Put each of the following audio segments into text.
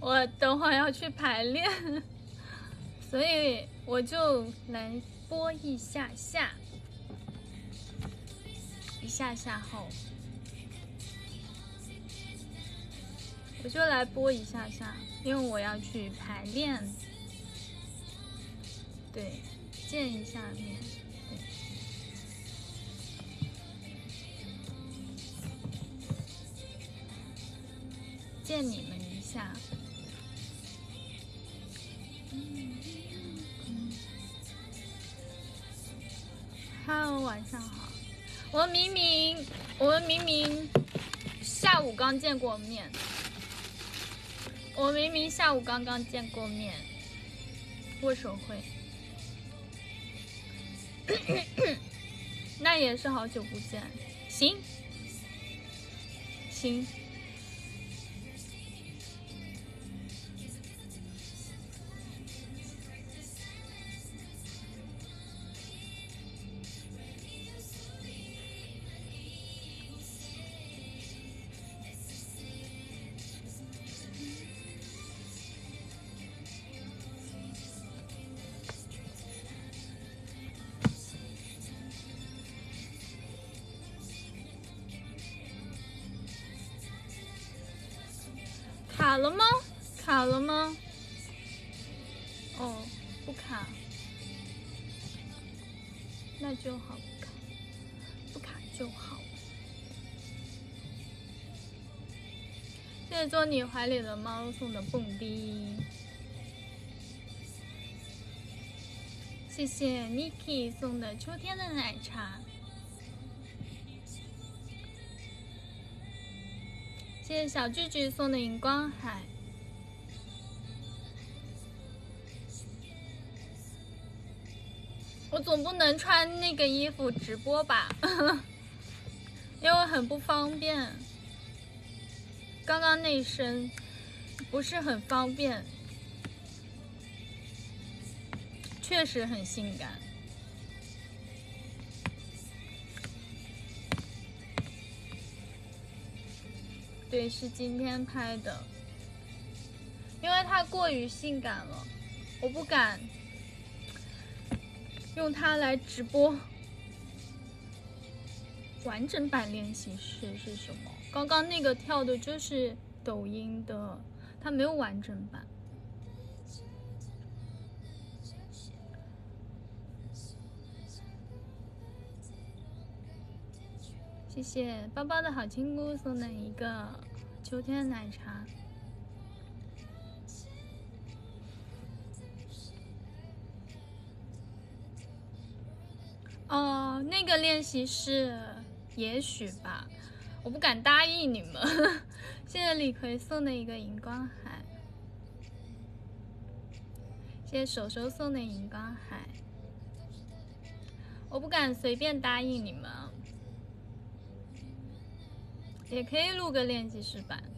我等会儿要去排练，所以我就来播一下下后，我就来播一下下，因为我要去排练，对，见一下面，对，见你们一下。Hello， 晚上好。我们明明下午刚见过面，我明明下午刚刚见过面，握手会，那也是好久不见。行。卡了吗？哦，不卡，那就好，不卡就好。谢谢做你怀里的猫送的蹦迪，谢谢 Niki 送的秋天的奶茶。谢谢小聚聚送的荧光海。我总不能穿那个衣服直播吧，因为很不方便。刚刚那身不是很方便，确实很性感。对，是今天拍的，因为它过于性感了，我不敢用它来直播。完整版练习室是什么？刚刚那个跳的就是抖音的，它没有完整版。谢谢包包的好亲姑送的一个秋天奶茶。哦，那个练习室也许吧，我不敢答应你们。谢谢李逵送的一个荧光海，谢谢手手送的荧光海，我不敢随便答应你们。也可以录个练习室版。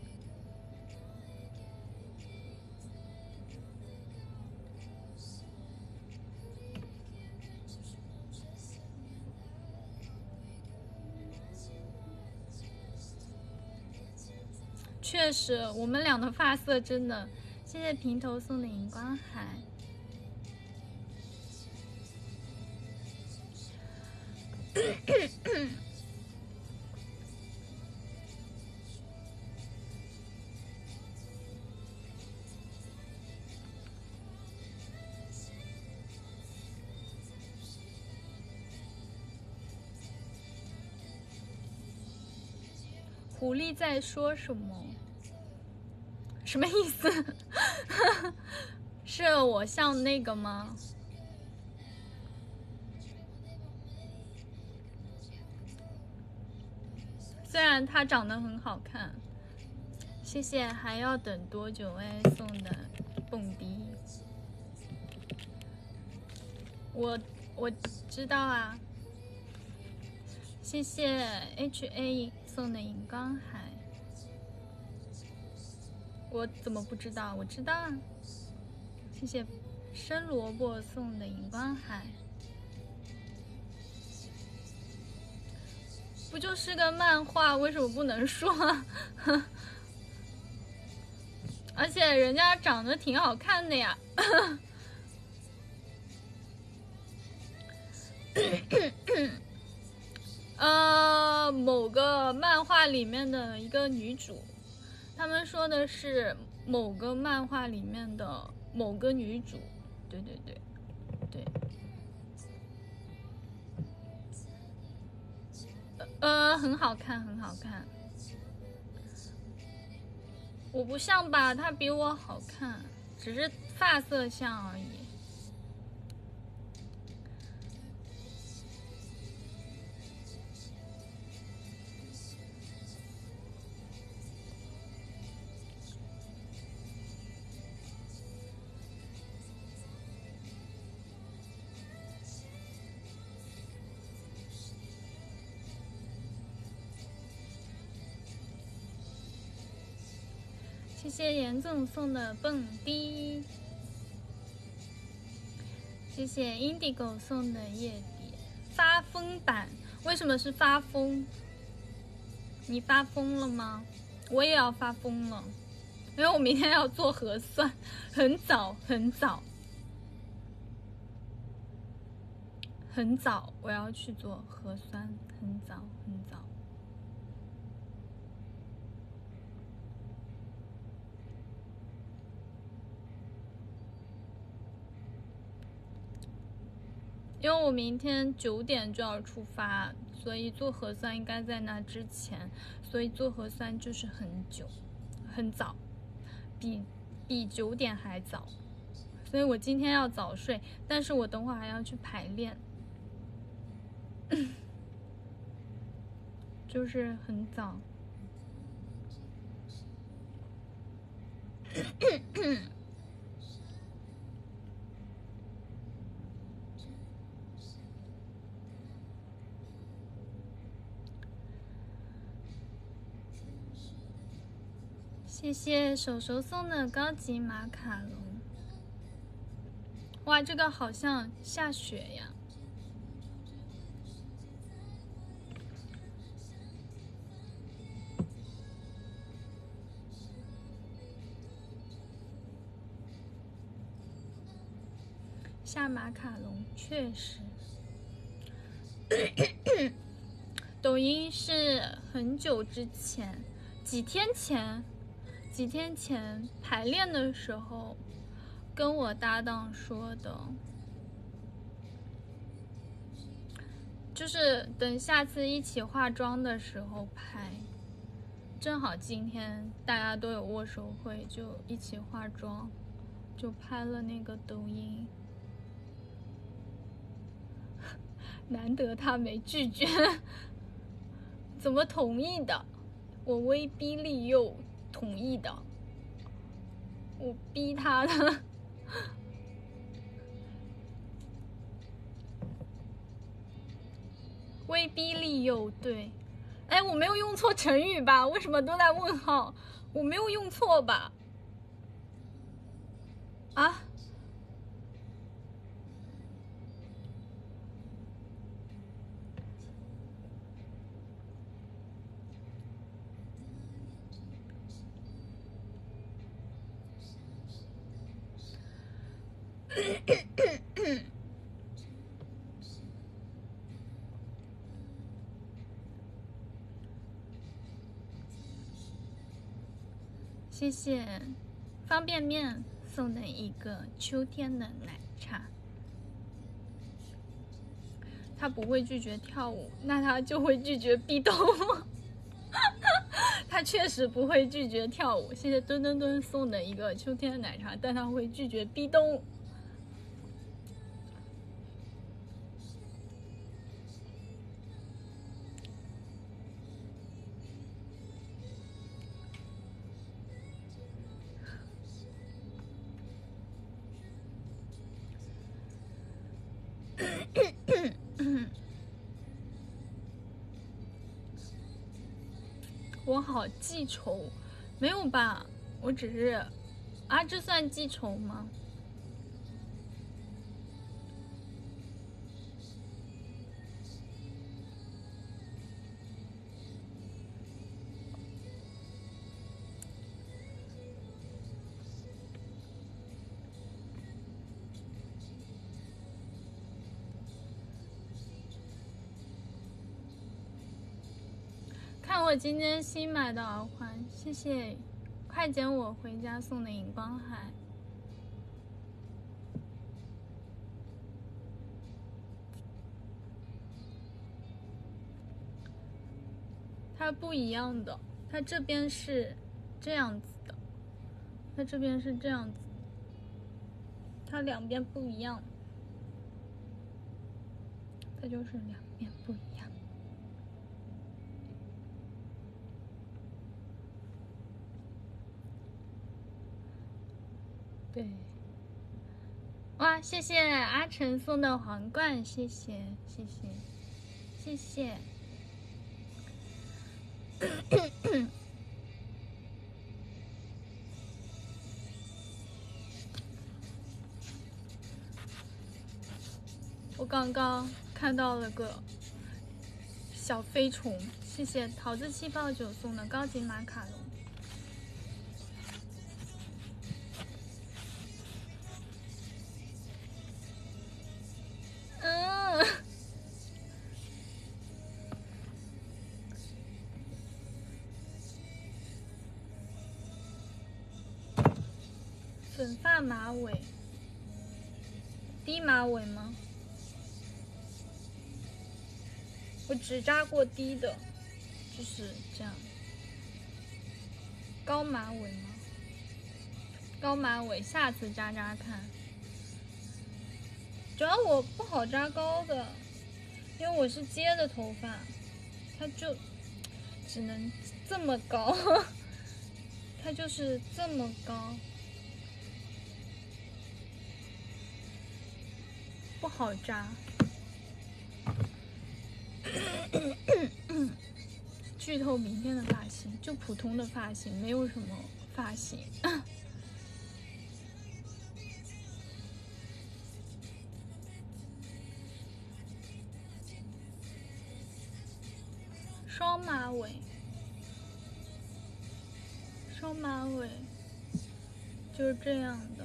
确实，我们俩的发色真的，谢谢平头送的荧光海。狐狸在说什么？什么意思？是我像那个吗？虽然他长得很好看。谢谢还要等多久哎送的蹦迪。我知道啊。谢谢 HA 送的荧光海。我怎么不知道？我知道啊。谢谢生萝卜送的荧光海。不就是个漫画，为什么不能说？ 而且人家长得挺好看的呀。某个漫画里面的一个女主，他们说的是某个漫画里面的某个女主，对对对对。很好看，很好看。我不像吧，她比我好看，只是发色像而已。谢谢严总送的蹦迪，谢谢 Indigo 送的夜底发疯版。为什么是发疯？你发疯了吗？我也要发疯了，因为我明天要做核酸，很早很早很早，我要去做核酸，很早很早。因为我明天9点就要出发，所以做核酸应该在那之前，所以做核酸就是很久，很早，比9点还早，所以我今天要早睡，但是我等会儿还要去排练，就是很早。谢谢手手送的高级马卡龙。哇，这个好像下雪呀！下马卡龙确实。抖音是很久之前，几天前排练的时候跟我搭档说的，就是等下次一起化妆的时候拍，正好今天大家都有握手会，就一起化妆，就拍了那个抖音。难得他没拒绝，怎么同意的？我威逼利诱同意的，我逼他的。威逼利诱，对。哎，我没有用错成语吧？为什么都在问号？我没有用错吧？啊？谢谢方便面送的一个秋天的奶茶。他不会拒绝跳舞，那他就会拒绝壁咚。他确实不会拒绝跳舞。谢谢墩墩墩送的一个秋天的奶茶，但他会拒绝壁咚。我好记仇，没有吧？我只是，啊，这算记仇吗？ 我今天新买的耳环，谢谢快捡我回家送的荧光海。它不一样的，它这边是这样子的，它这边是这样子，它两边不一样，它就是两边不一样。对，哇，谢谢阿成送的皇冠，谢谢谢谢谢谢。我刚刚看到了个小飞虫，谢谢桃子气泡酒送的高级马卡龙。粉发马尾，低马尾吗？我只扎过低的，就是这样。高马尾吗？高马尾，下次扎扎看。主要我不好扎高的，因为我是接的头发，它就只能这么高，它就是这么高。不好扎，剧透明天的发型，就普通的发型，没有什么发型。双马尾，双马尾就是这样的。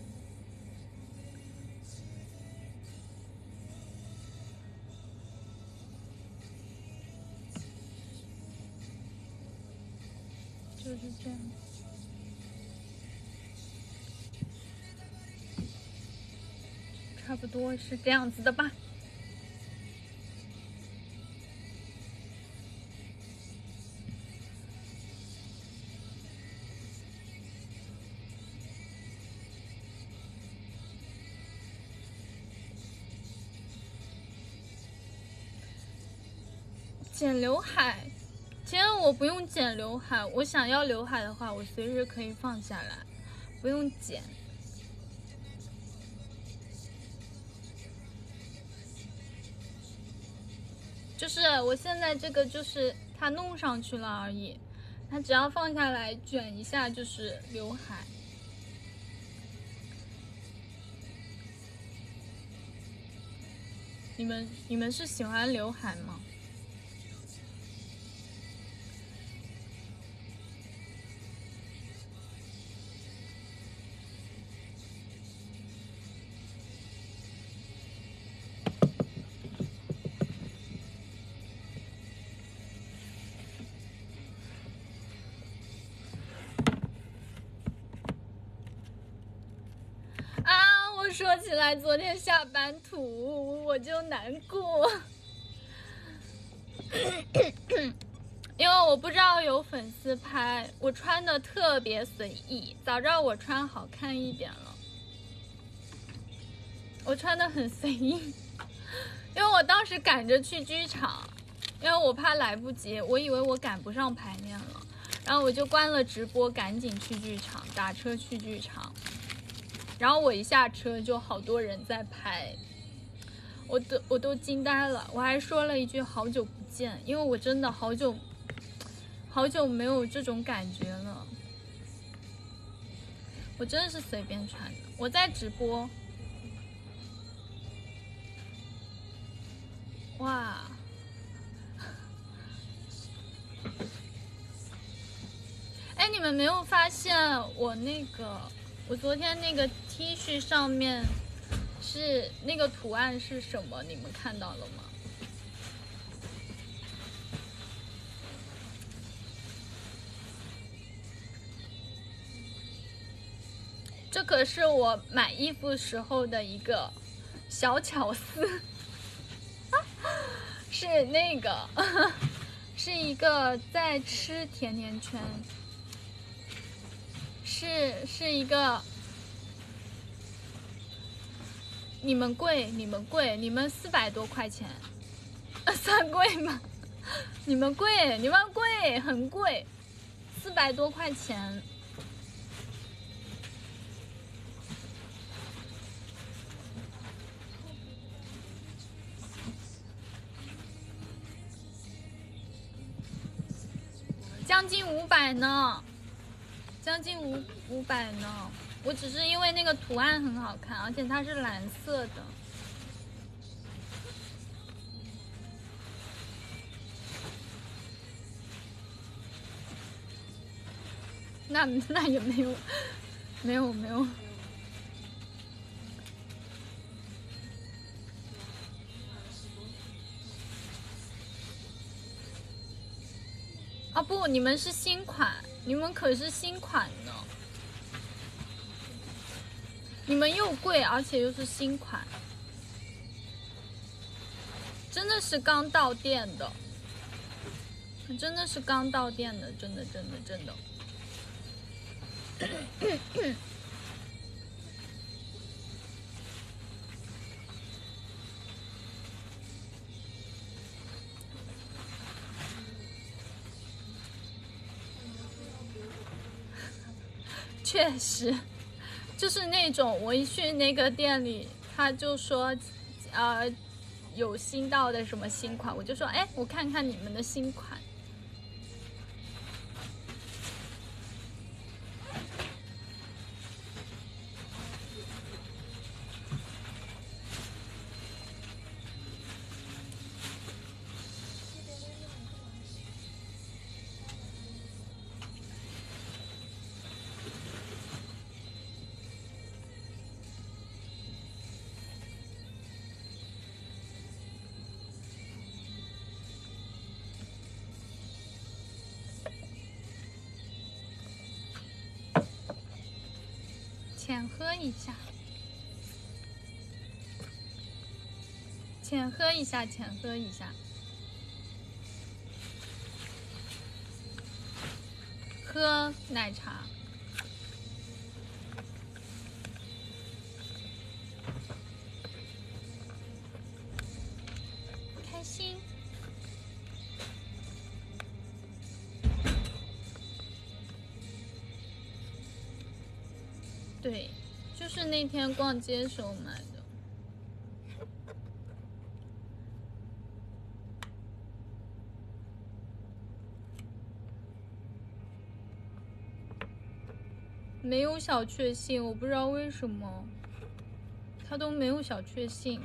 就是这样，差不多是这样子的吧。剪刘海。其实我不用剪刘海，我想要刘海的话，我随时可以放下来，不用剪。就是我现在这个就是它弄上去了而已，它只要放下来卷一下就是刘海。你们是喜欢刘海吗？说起来，昨天下班图我就难过，因为我不知道有粉丝拍我穿的特别随意，早知道我穿好看一点了。我穿的很随意，因为我当时赶着去剧场，因为我怕来不及，我以为我赶不上排练了，然后我就关了直播，赶紧去剧场，打车去剧场。然后我一下车就好多人在拍，我都惊呆了，我还说了一句好久不见，因为我真的好久没有这种感觉了。我真的是随便穿的，我在直播。哇，哎，你们没有发现我昨天那个 T 恤上面是那个图案是什么？你们看到了吗？ 这可是我买衣服时候的一个小巧思，是那个，是一个在吃甜甜圈，是一个，你们贵，你们400多块钱，算贵吗？你们贵，你们贵，很贵，400多块钱。将近500呢，将近500呢。我只是因为那个图案很好看，而且它是蓝色的。那也没有。啊不，你们是新款，你们可是新款呢。你们又贵，而且又是新款，真的是刚到店的，真的是刚到店的，真的。确实，就是那种我一去那个店里，他就说，有新到的什么新款，我就说，哎，我看看你们的新款。浅喝一下，浅喝一下，浅喝一下。喝奶茶。开心。对，就是那天逛街时候买的。没有小确幸，我不知道为什么，它都没有小确幸。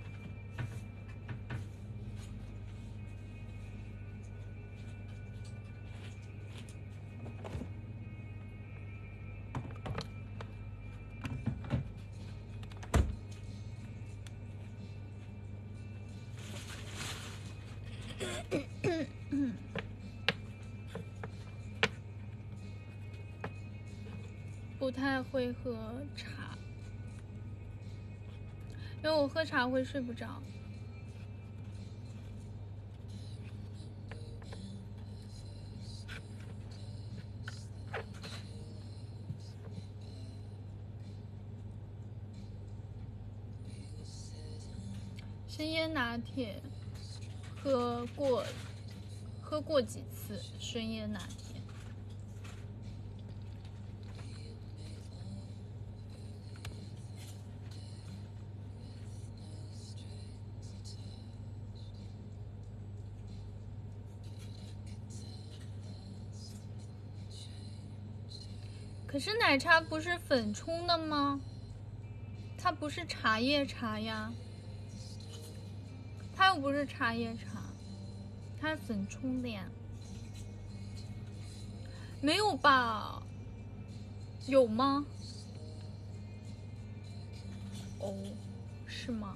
不太会喝茶，因为我喝茶会睡不着。生椰拿铁喝过几次生椰拿铁。可是奶茶不是粉冲的吗？它不是茶叶茶呀，它又不是茶叶茶，它是粉冲的呀。没有吧？有吗？哦，是吗？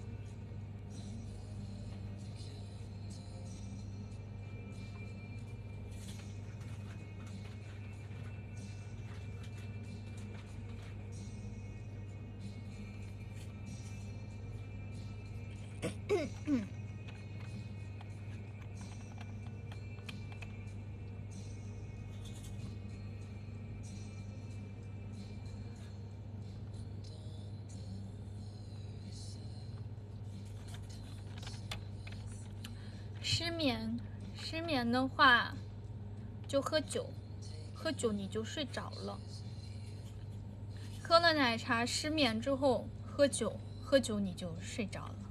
失眠的话就喝酒，喝酒你就睡着了。喝了奶茶失眠之后喝酒，喝酒你就睡着了。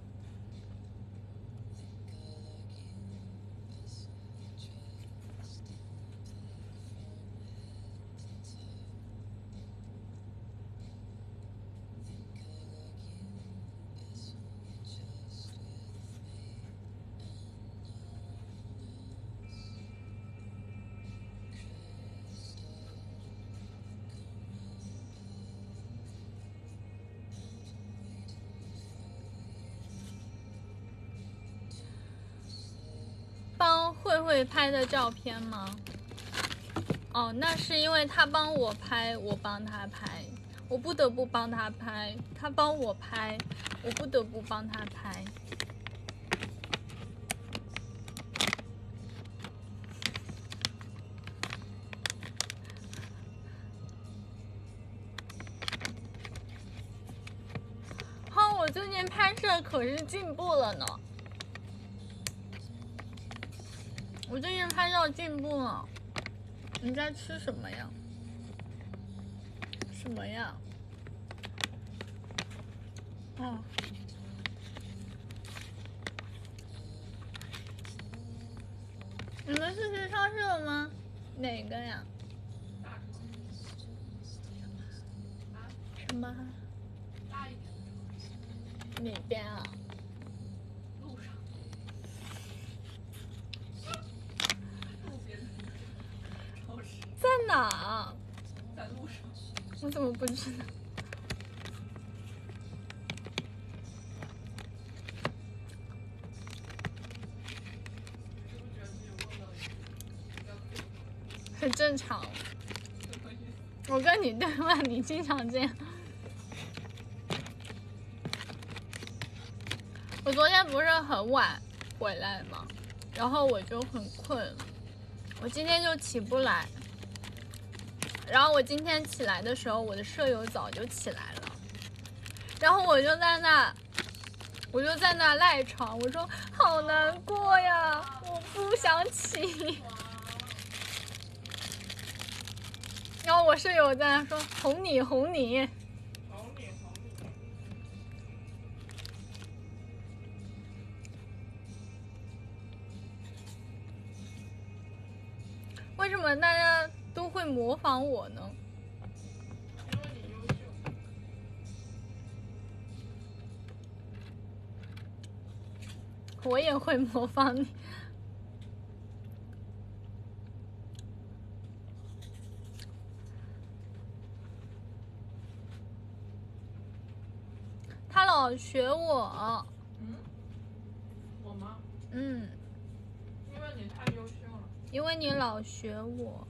帮慧慧拍的照片吗？哦，那是因为他帮我拍，我帮他拍，我不得不帮他拍。他帮我拍，我不得不帮他拍。好，我最近拍摄可是进步了呢。我最近拍照进步了。你在吃什么呀？什么呀？哦。你们是去超市了吗？哪个呀？什么？哪边啊？ 路上。路边的超市。 在哪？ 在路上。 我怎么不知道？很正常。我跟你对话，你经常这样。我昨天不是很晚回来吗？然后我就很困，我今天就起不来。然后我今天起来的时候，我的舍友早就起来了，然后我就在那赖床，我说好难过呀，我不想起。然后我舍友在那说哄你哄你。为什么大家都会模仿我呢？ 因为你优秀。 我也会模仿你。他老学我。 我吗？ 嗯。 因为你太优秀了。 因为你老学我。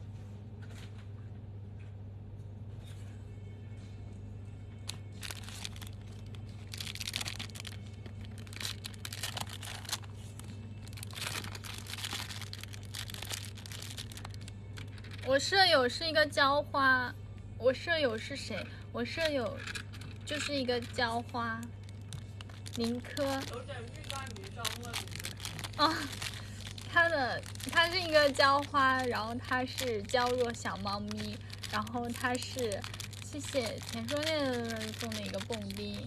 我舍友是一个浇花。我舍友是谁？我舍友就是一个浇花。林科。 有点欲盖弥彰了你。 啊，他是一个浇花，然后他是娇弱小猫咪，然后他是谢谢田说念送的一个蹦迪。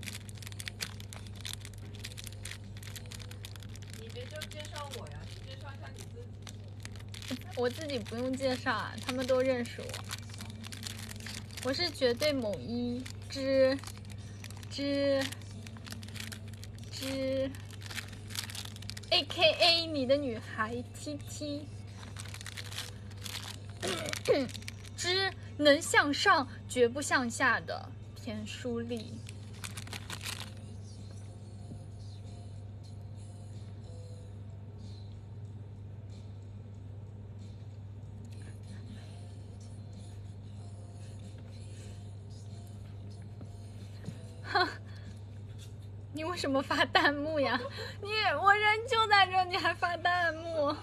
你别就介绍我呀，你介绍一下你自己。 我自己不用介绍啊，他们都认识我。我是绝对某一只AKA 你的女孩 TT 之能向上绝不向下的田书丽。你你为什么发弹幕呀？我人就在这，你还发弹幕？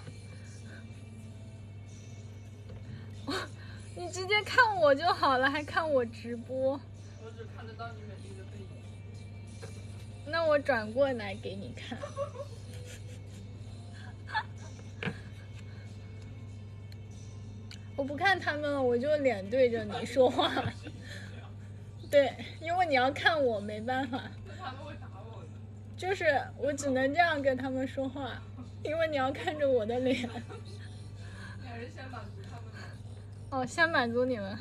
你直接看我就好了，还看我直播？ 我只看得到你美丽的背影。 那我转过来给你看。我不看他们了，我就脸对着你说话。对，因为你要看我，没办法。 他们会打我的。 就是我只能这样跟他们说话，因为你要看着我的脸。 你还是先满足他们吧。 哦，先满足你们。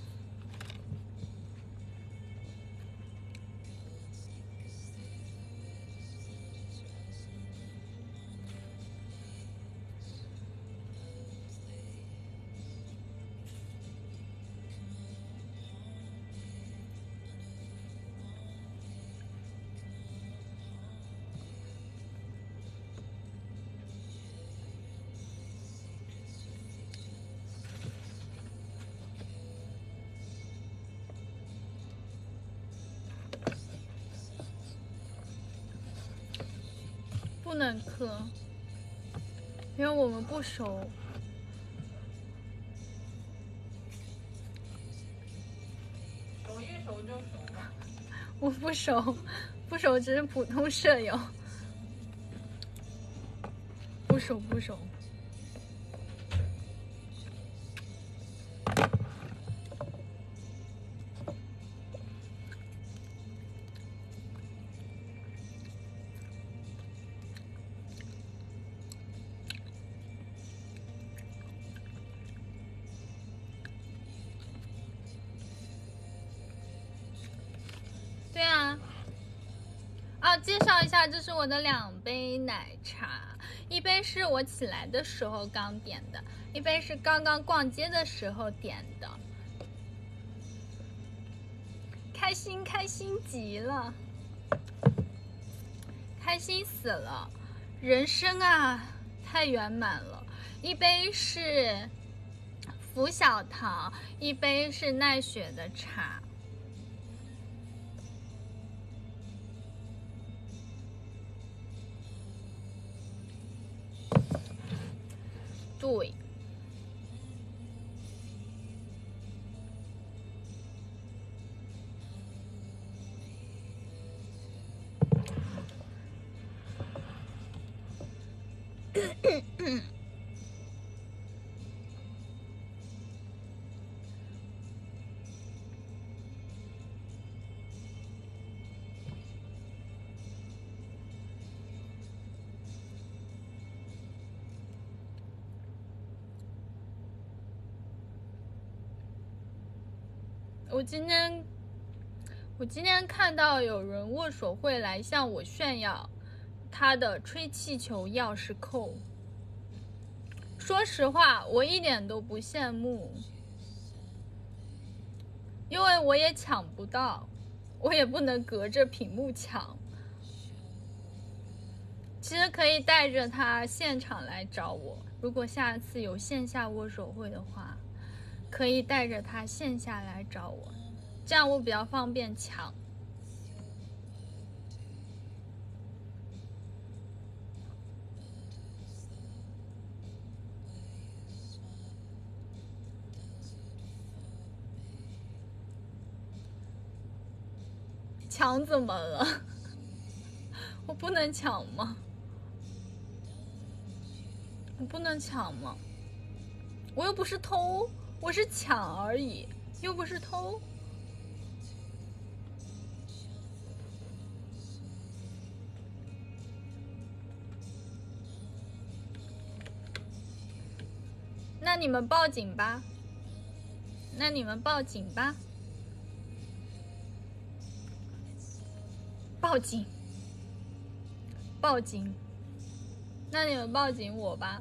不能磕，因为我们不熟。 熟一熟就熟了。 我不熟，不熟只是普通舍友。不熟不熟。对啊，介绍一下，这是我的2杯奶茶，一杯是我起来的时候刚点的，一杯是刚刚逛街的时候点的。开心开心极了，开心死了，人生啊太圆满了。一杯是福小糖，一杯是奈雪的茶。对，我今天看到有人握手会来向我炫耀他的吹气球钥匙扣。说实话，我一点都不羡慕，因为我也抢不到，我也不能隔着屏幕抢。其实可以带着他现场来找我，如果下次有线下握手会的话，可以带着他线下来找我，这样我比较方便抢。抢怎么了？我不能抢吗？我不能抢吗？我又不是偷，我是抢而已，又不是偷。那你们报警吧。那你们报警吧。报警。报警。那你们报警我吧。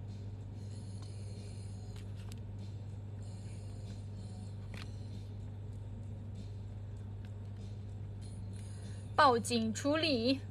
报警处理。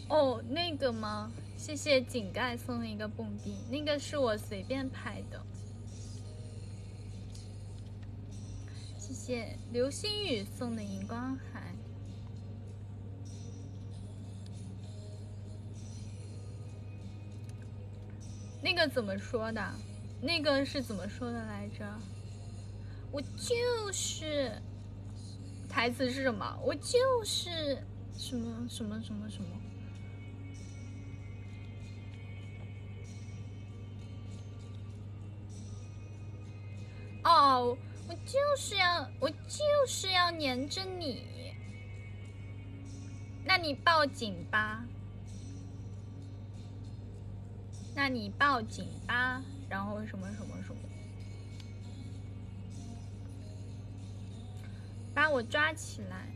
哦，那个吗？谢谢井盖送的一个蹦迪，那个是我随便拍的。谢谢流星雨送的荧光海。那个怎么说的？那个是怎么说的来着？我就是台词是什么？我就是什么什么什么什么。哦，我就是要黏着你。那你报警吧。那你报警吧。然后什么什么什么。把我抓起来。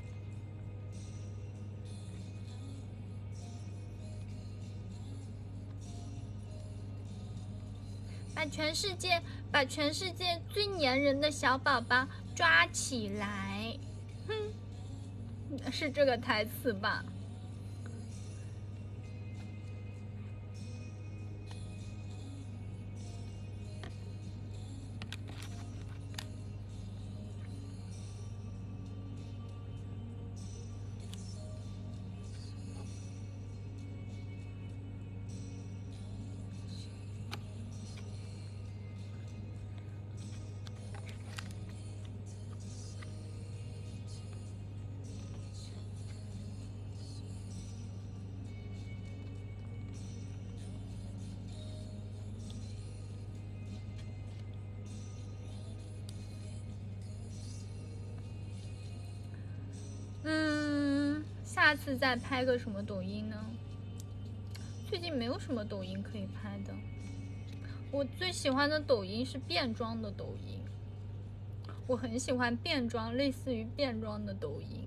把全世界最粘人的小宝宝抓起来。哼，是这个台词吧？下次再拍个什么抖音呢？最近没有什么抖音可以拍的。我最喜欢的抖音是变装的抖音，我很喜欢变装，类似于变装的抖音。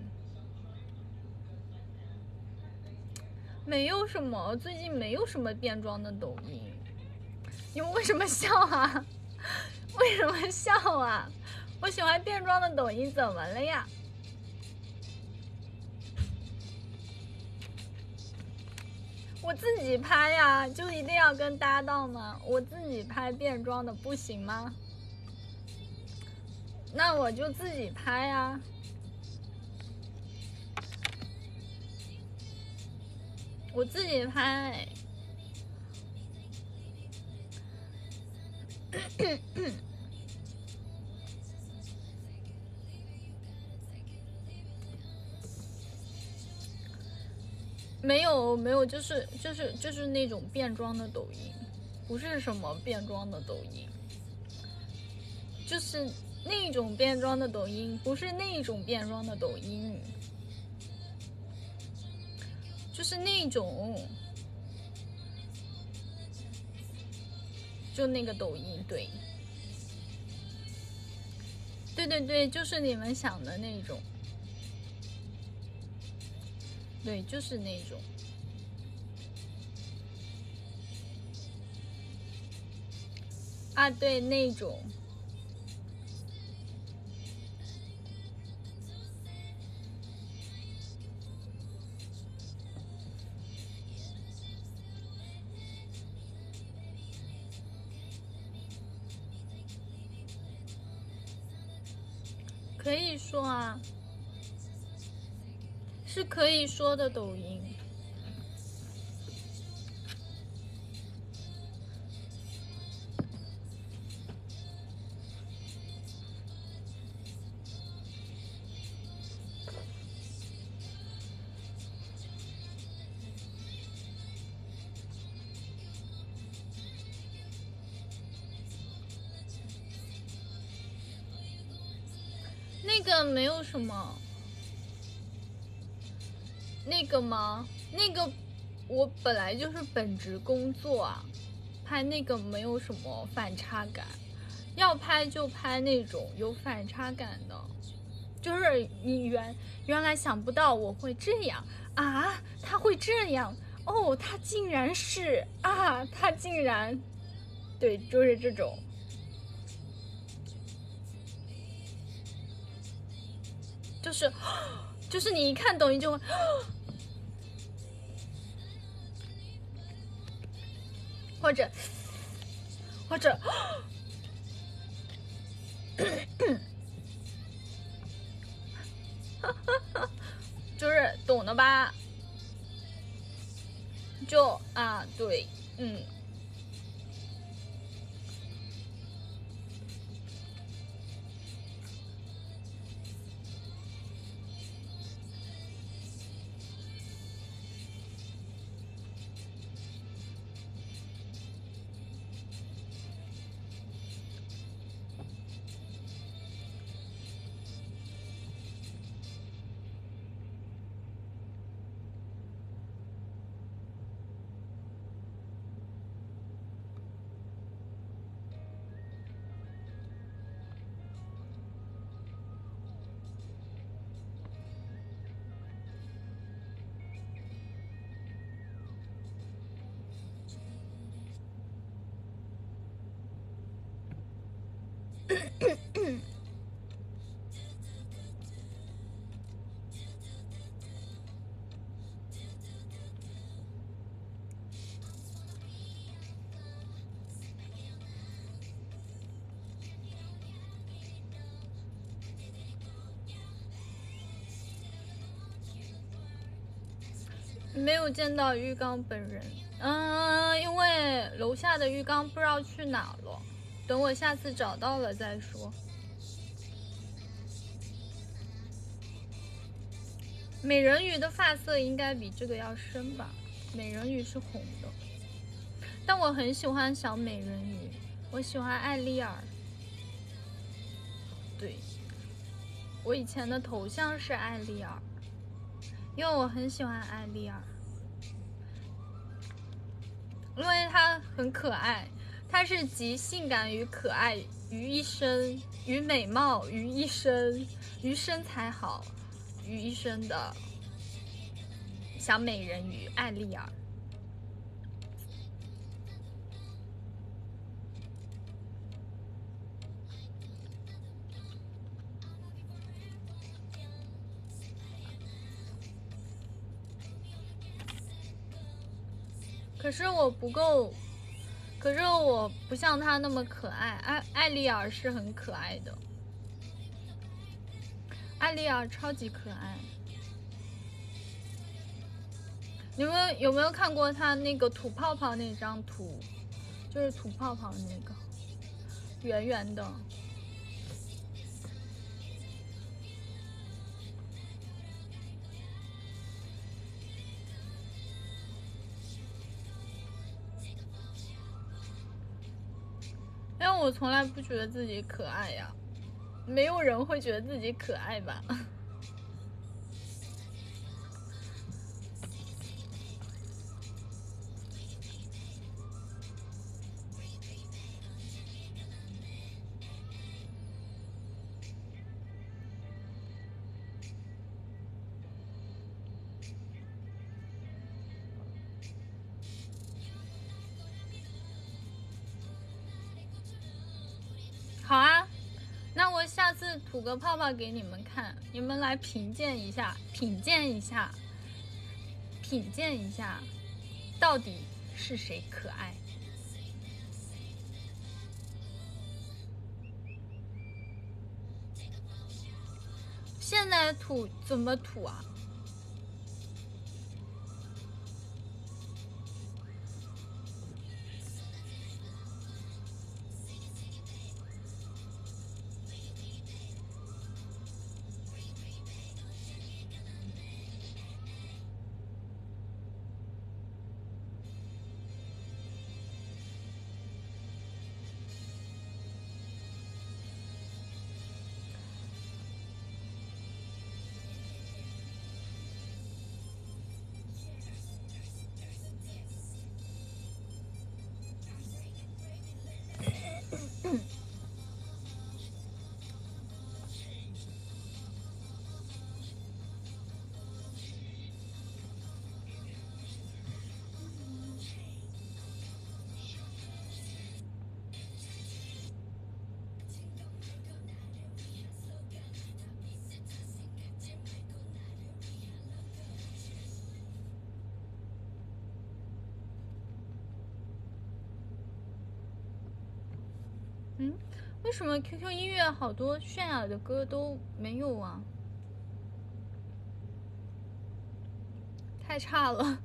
没有什么，最近没有什么变装的抖音。你们为什么笑啊？为什么笑啊？我喜欢变装的抖音怎么了呀？我自己拍呀，就一定要跟搭档吗？我自己拍变装的不行吗？那我就自己拍呀。我自己拍。没有，就是那种变装的抖音，不是什么变装的抖音，就是那种变装的抖音，不是那种变装的抖音，就是那种，就那个抖音，对，对，就是你们想的那种。对，就是那种。啊，对，那种。可以说啊，是可以说的抖音。那个没有什么。那个吗？那个我本来就是本职工作啊，拍那个没有什么反差感，要拍就拍那种有反差感的，就是你原来想不到我会这样啊，他会这样哦，他竟然是啊，他竟然，对，就是这种。就是你一看抖音就会， 或者就是懂的吧？就啊，对，没有见到浴缸本人，因为楼下的浴缸不知道去哪了，等我下次找到了再说。美人鱼的发色应该比这个要深吧？美人鱼是红的，但我很喜欢小美人鱼，我喜欢艾丽尔。对，我以前的头像是艾丽尔，因为我很喜欢艾丽尔，因为她很可爱，她是集性感与可爱于一身，与美貌于一身，于身材好于一身的小美人鱼艾丽尔。可是我不够，可是我不像她那么可爱。艾丽尔是很可爱的，艾丽尔超级可爱。你们有没有看过她那个吐泡泡那张图？就是吐泡泡那个，圆圆的。因为我从来不觉得自己可爱呀，没有人会觉得自己可爱吧？好啊，那我下次吐个泡泡给你们看，你们来品鉴一下，品鉴一下，品鉴一下，到底是谁可爱？现在吐怎么吐啊？ 为什么 QQ 音乐好多炫雅的歌都没有啊？太差了。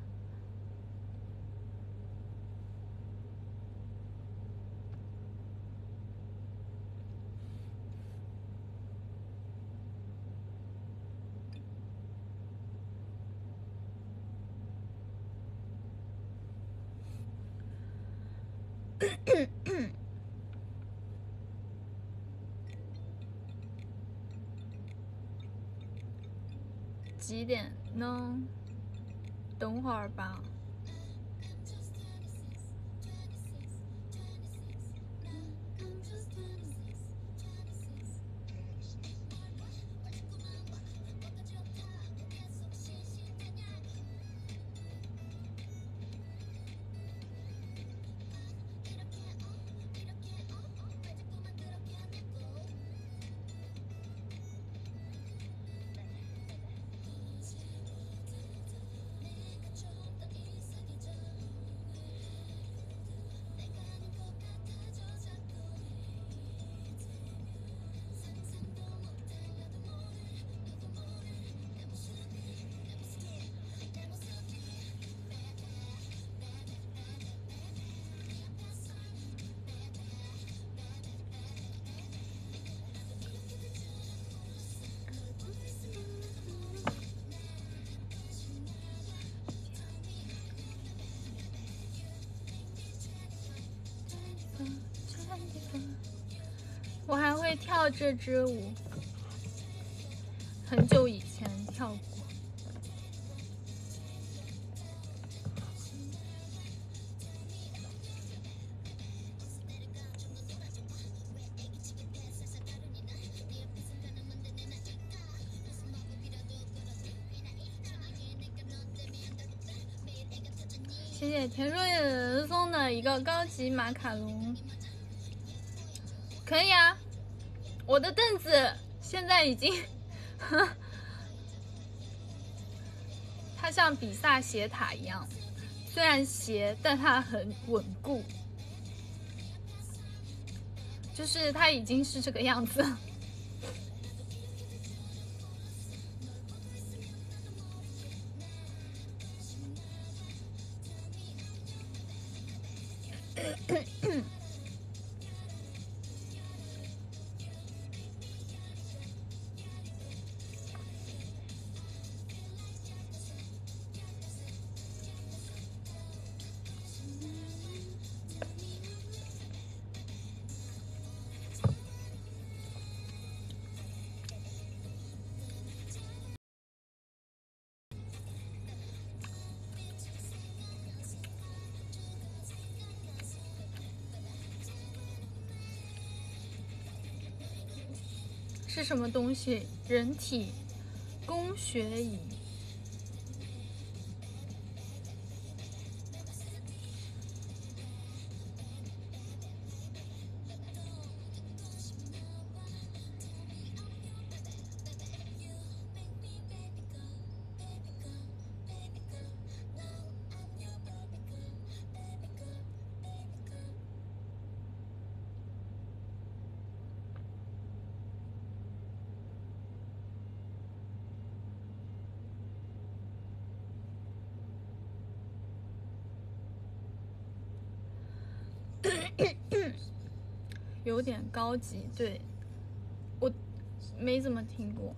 几点呢？等会儿吧。我还会跳这支舞，很久以前跳过。谢谢田若人送的一个高级马卡龙。可以啊，我的凳子现在已经，它像比萨斜塔一样，虽然斜，但它很稳固，就是它已经是这个样子。是什么东西？人体工学椅。有点高级，对，我没怎么听过。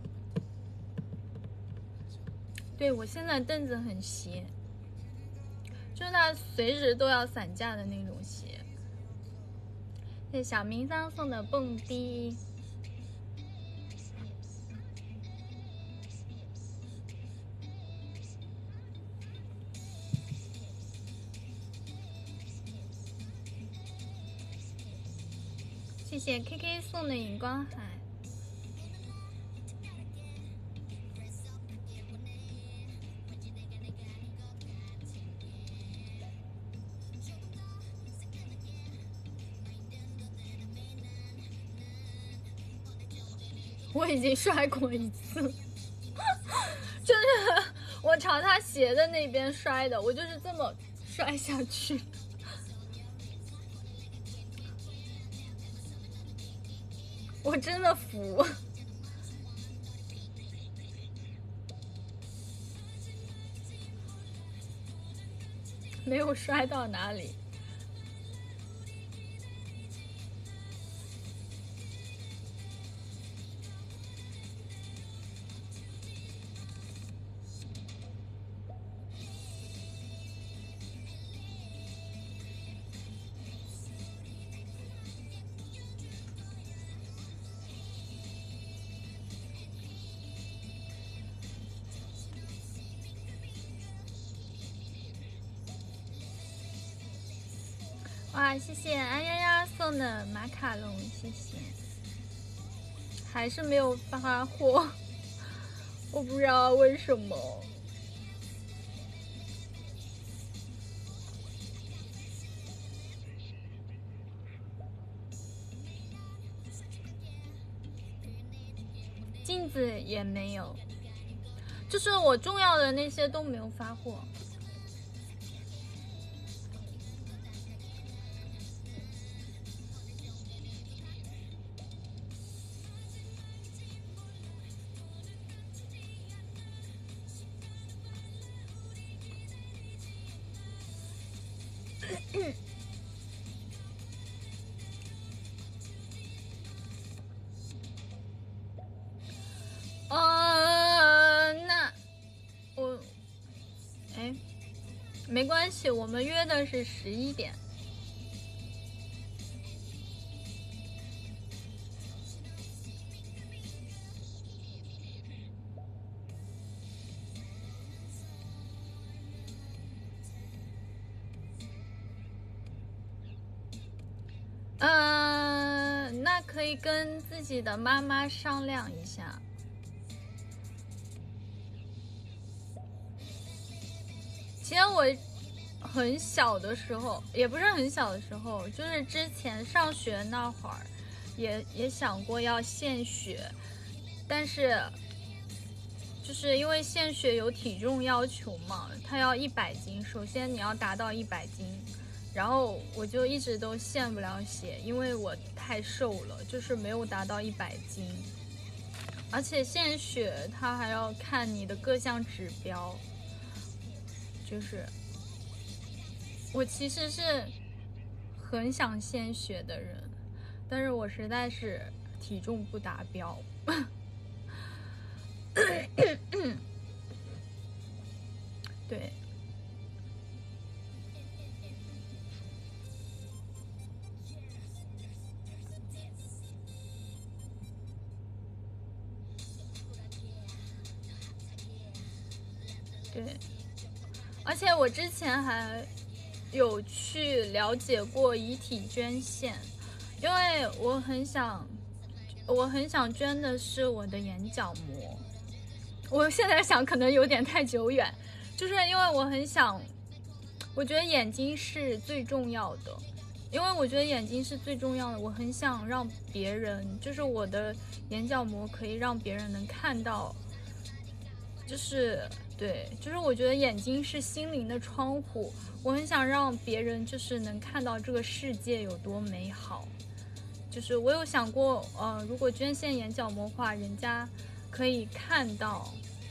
对，我现在凳子很斜，就是它随时都要散架的那种斜。谢谢小明桑送的蹦迪。谢谢 KK 送的荧光海。我已经摔过一次，就是我朝他斜的那边摔的，我就是这么摔下去。 我真的服。没有摔到哪里。哇，谢谢哎呀呀送的马卡龙，谢谢。还是没有发货，我不知道为什么。镜子也没有，就是我重要的那些都没有发货。那我，哎，没关系，我们约的是11点。那可以跟自己的妈妈商量一下。其实我很小的时候，也不是很小的时候，就是之前上学那会儿，也想过要献血，但是就是因为献血有体重要求嘛，它要100斤，首先你要达到100斤。然后我就一直都献不了血，因为我太瘦了，就是没有达到100斤。而且献血它还要看你的各项指标，就是我其实是很想献血的人，但是我实在是体重不达标。对。对，而且我之前还有去了解过遗体捐献，因为我很想捐的是我的眼角膜。我现在想可能有点太久远，就是因为我觉得眼睛是最重要的，因为我觉得眼睛是最重要的，我很想让别人，就是我的眼角膜可以让别人能看到，就是对，就是我觉得眼睛是心灵的窗户，我很想让别人就是能看到这个世界有多美好。就是我有想过，如果捐献眼角膜的话，人家可以看到，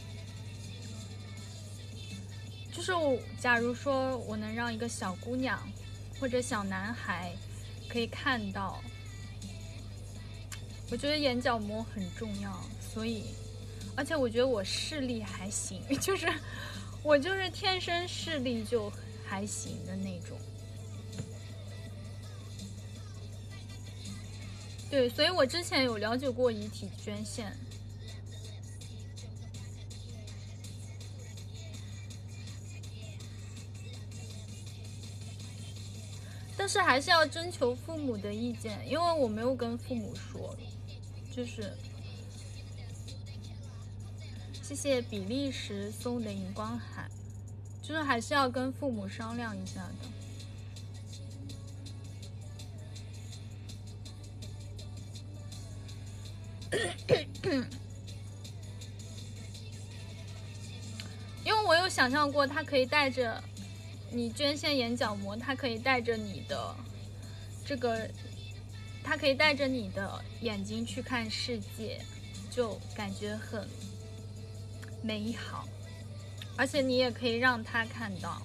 就是假如说我能让一个小姑娘或者小男孩可以看到，我觉得眼角膜很重要，所以。而且我觉得我视力还行，就是我就是天生视力就还行的那种。对，所以我之前有了解过遗体捐献。但是还是要征求父母的意见，因为我没有跟父母说，就是。谢谢比利时送的荧光海，就是还是要跟父母商量一下的。因为我有想象过，他可以带着你捐献眼角膜，他可以带着你的这个， 它可以带着你的眼睛去看世界，就感觉很美好，而且你也可以让它看到。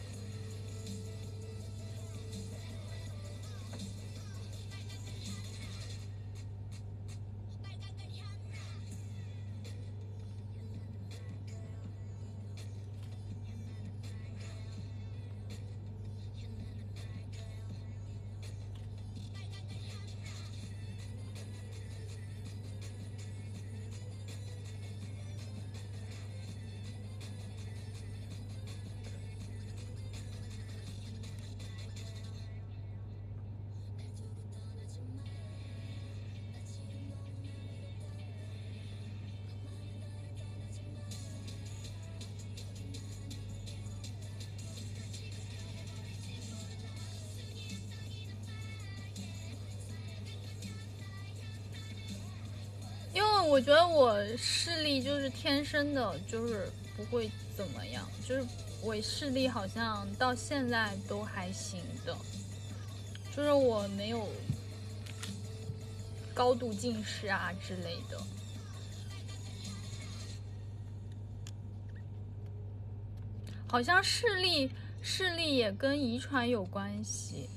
我觉得我视力就是天生的，就是不会怎么样，就是我视力好像到现在都还行的，就是我没有高度近视啊之类的。好像视力也跟遗传有关系。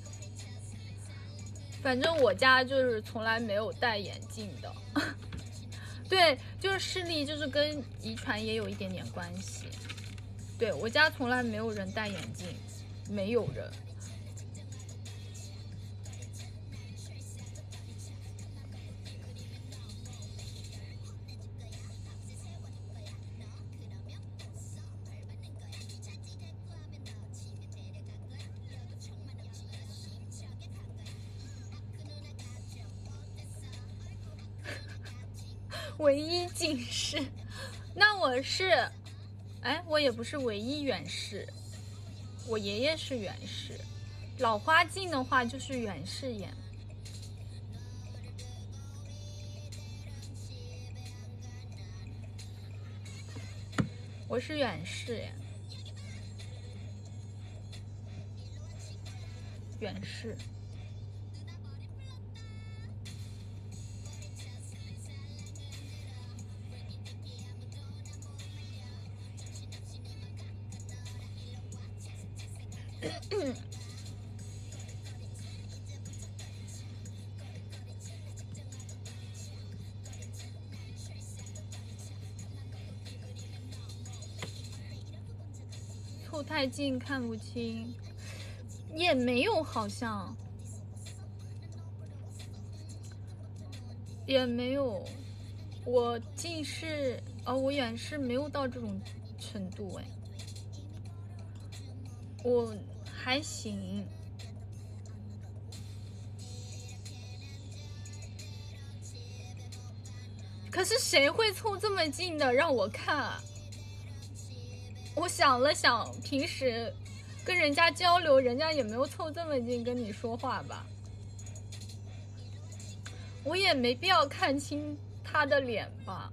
反正我家就是从来没有戴眼镜的。对，就是视力就是跟遗传也有一点点关系。对，我家从来没有人戴眼镜，没有人。唯一近视，那我是，哎，我也不是唯一远视，我爷爷是远视，老花镜的话就是远视眼。我是远视耶，远视。凑太近看不清，也没有，好像也没有。我近视，我远视没有到这种程度哎，我还行。可是谁会凑这么近的让我看啊？我想了想，平时跟人家交流，人家也没有凑这么近跟你说话吧。我也没必要看清他的脸吧。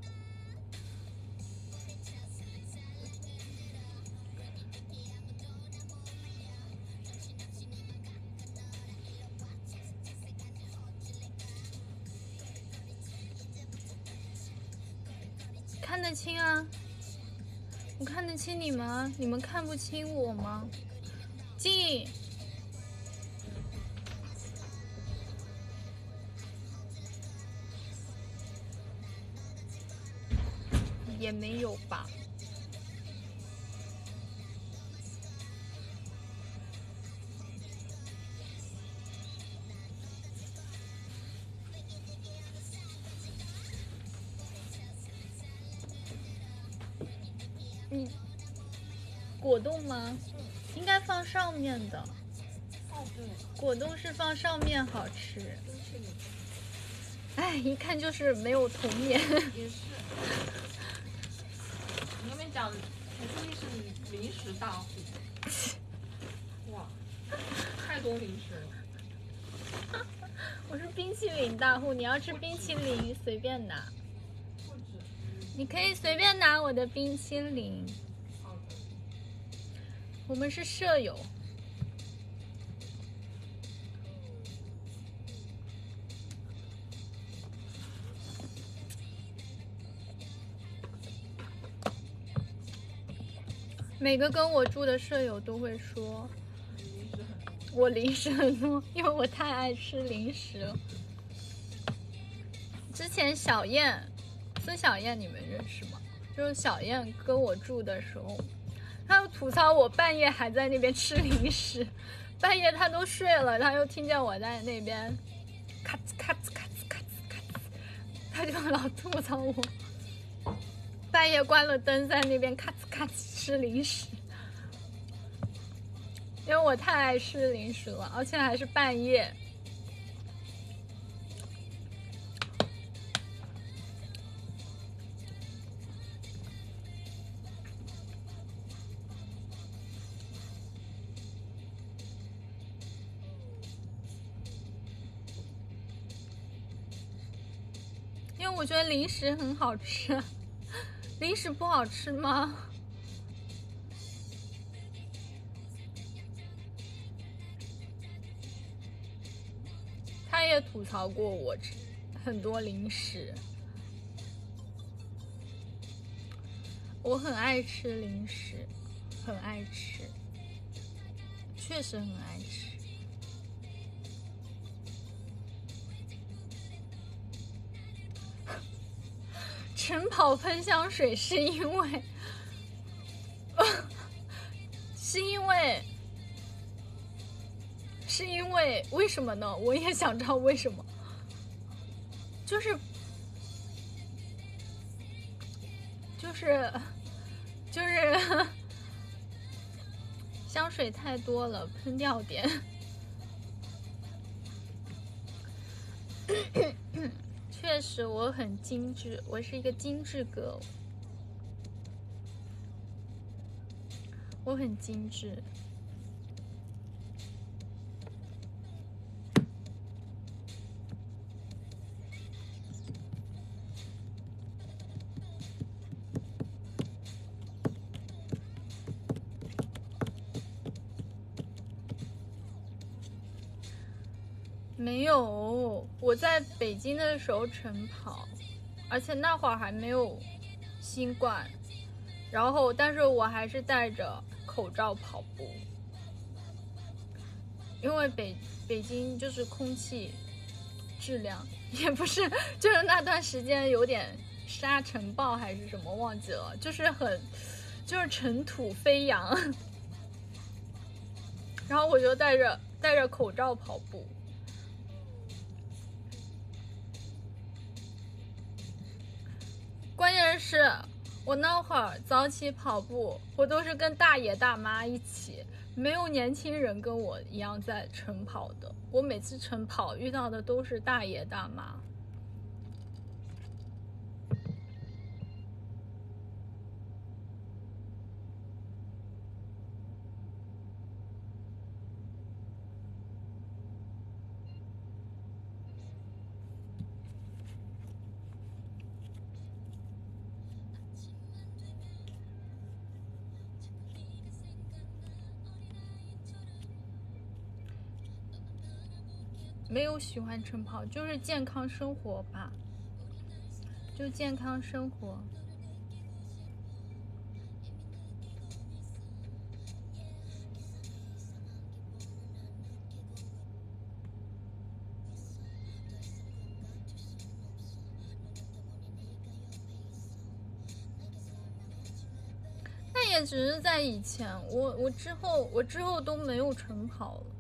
看得清啊，我看得清你们啊，你们看不清我吗？近。也没有吧。你果冻吗？应该放上面的。 哦，对， 果冻是放上面好吃。哎，一看就是没有童年。 也是。我跟你讲，巧克力是零食大户。哇，太多零食了。 我是冰淇淋大户，你要吃冰淇淋随便拿。 不止。 你可以随便拿我的冰淇淋。 好的。 我们是舍友。 每个跟我住的舍友都会说我零食很多，因为我太爱吃零食了。之前小燕，孙小燕你们认识吗？就是小燕跟我住的时候，她又吐槽我半夜还在那边吃零食，半夜她都睡了，她又听见我在那边咔哧咔哧咔哧咔哧咔哧，她就老吐槽我半夜关了灯在那边咔哧咔哧吃零食。因为我太爱吃零食了，而且还是半夜。因为我觉得零食很好吃，零食不好吃吗？他也吐槽过我吃很多零食，我很爱吃零食，很爱吃，确实很爱吃。晨跑喷香水是因为，是因为为什么呢？我也想知道为什么，就是香水太多了，喷掉点。确实我很精致，我是一个精致girl，我很精致。没有，我在北京的时候晨跑，而且那会儿还没有新冠，然后但是我还是戴着口罩跑步，因为北京就是空气质量也不是，就是那段时间有点沙尘暴还是什么忘记了，就是尘土飞扬，然后我就戴着口罩跑步。关键是我那会儿早起跑步，我都是跟大爷大妈一起，没有年轻人跟我一样在晨跑的。我每次晨跑遇到的都是大爷大妈。没有喜欢晨跑，就是健康生活吧，就健康生活。那也只是在以前，我之后都没有晨跑了。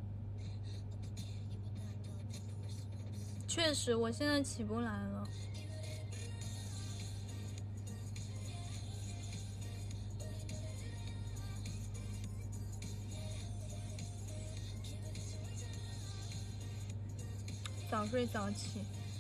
确实，我现在起不来了。早睡早起。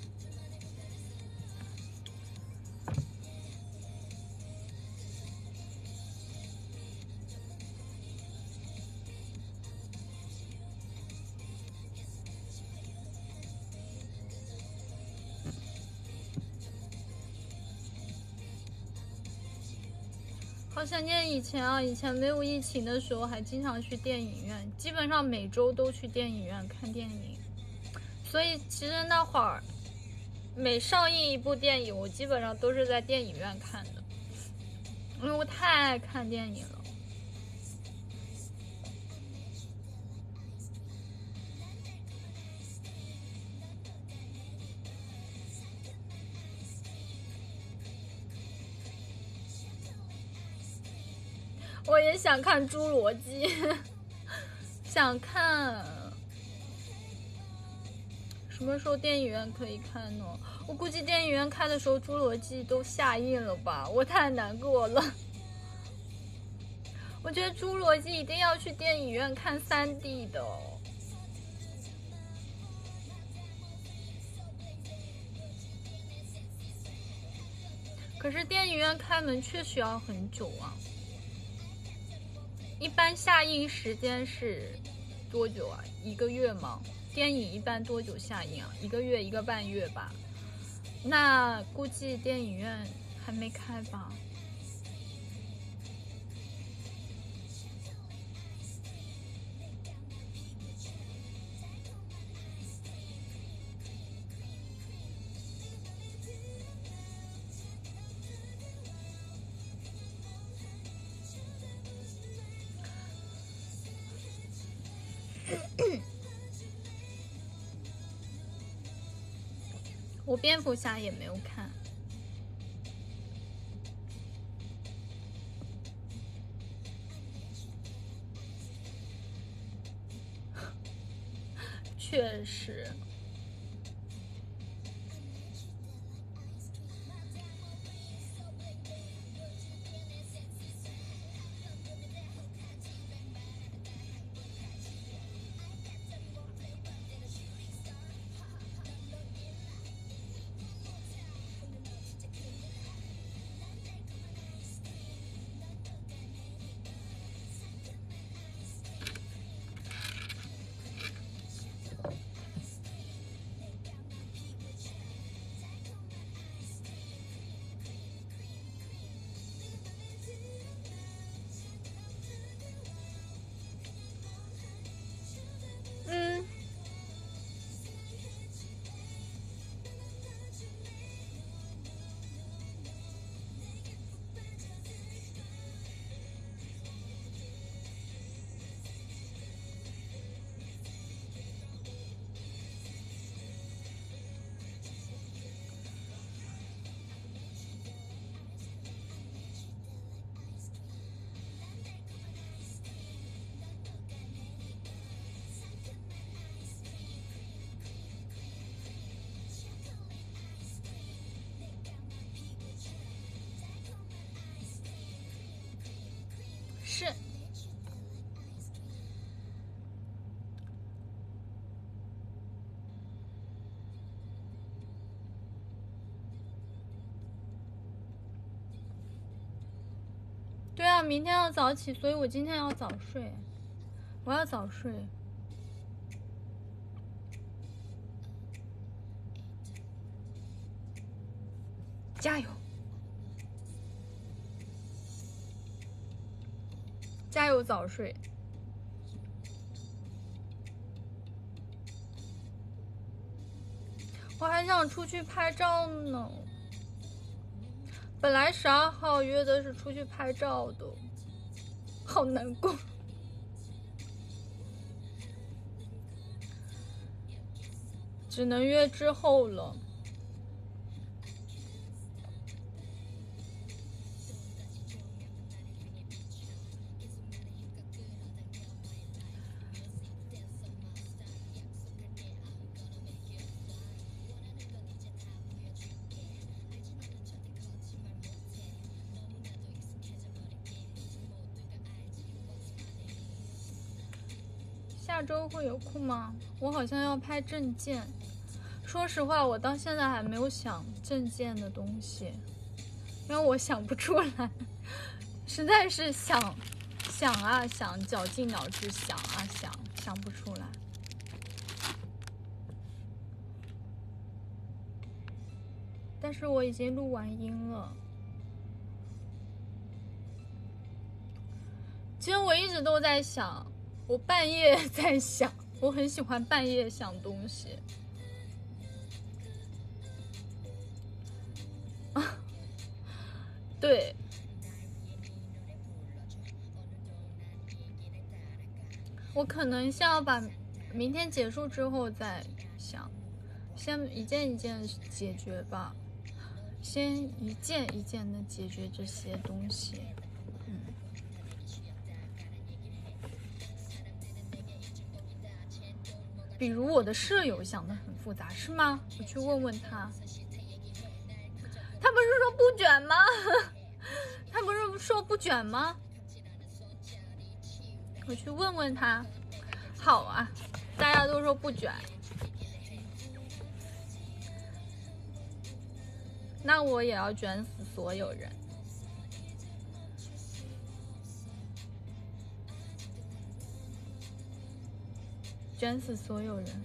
好想念以前啊！以前没有疫情的时候，还经常去电影院，基本上每周都去电影院看电影。所以其实那会儿，每上映一部电影，我基本上都是在电影院看的。 因为我太爱看电影了。我也想看《侏罗纪》，想看。什么时候电影院可以看呢？我估计电影院开的时候，《侏罗纪》都下映了吧？我太难过了。我觉得《侏罗纪》一定要去电影院看3D 的。可是电影院开门确实要很久啊。一般下映时间是多久啊？1个月吗？电影一般多久下映啊？1个月、1个半月吧。那估计电影院还没开吧。我蝙蝠侠也没有看。确实。是。对啊，明天要早起，所以我今天要早睡。我要早睡。加油！加油早睡。我还想出去拍照呢。本来12号约的是出去拍照的，好难过。只能约之后了。下周会有空吗？我好像要拍证件。说实话，我到现在还没有想证件的东西，因为我想不出来，实在是想啊想，绞尽脑汁想啊想不出来。但是我已经录完音了。其实我一直都在想，我半夜在想，我很喜欢半夜想东西。对， 我可能先要把明天结束之后再想，先一件一件解决吧，先一件一件的解决这些东西。比如我的舍友想的很复杂，是吗？我去问问他。他不是说不卷吗？他不是说不卷吗？我去问问他。好啊，大家都说不卷，那我也要卷死所有人。卷死所有人。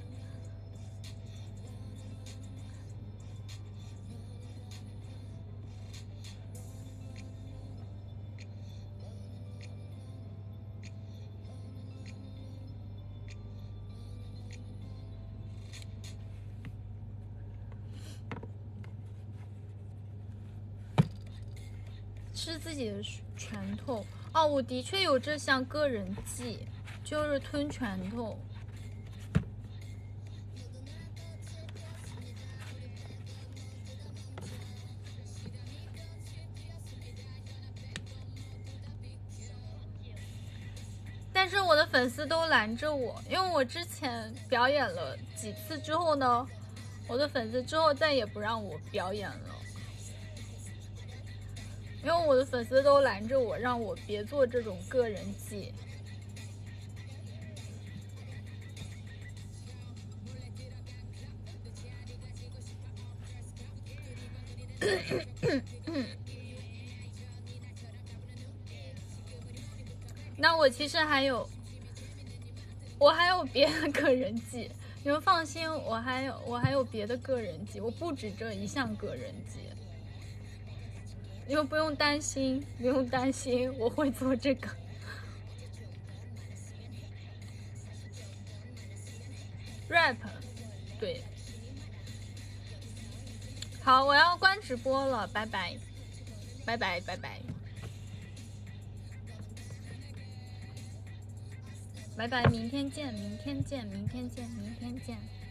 吃自己的拳头哦，我的确有这项个人技，就是吞拳头。但是我的粉丝都拦着我，因为我之前表演了几次之后呢，我的粉丝之后再也不让我表演了，因为我的粉丝都拦着我，让我别做这种个人技。那我其实还有别的个人技，你们放心，我还有别的个人技，我不止这一项个人技，你们不用担心，我会做这个。rap， 对。好，我要关直播了，拜拜，拜拜，拜拜。拜拜，明天见，明天见，明天见，明天见。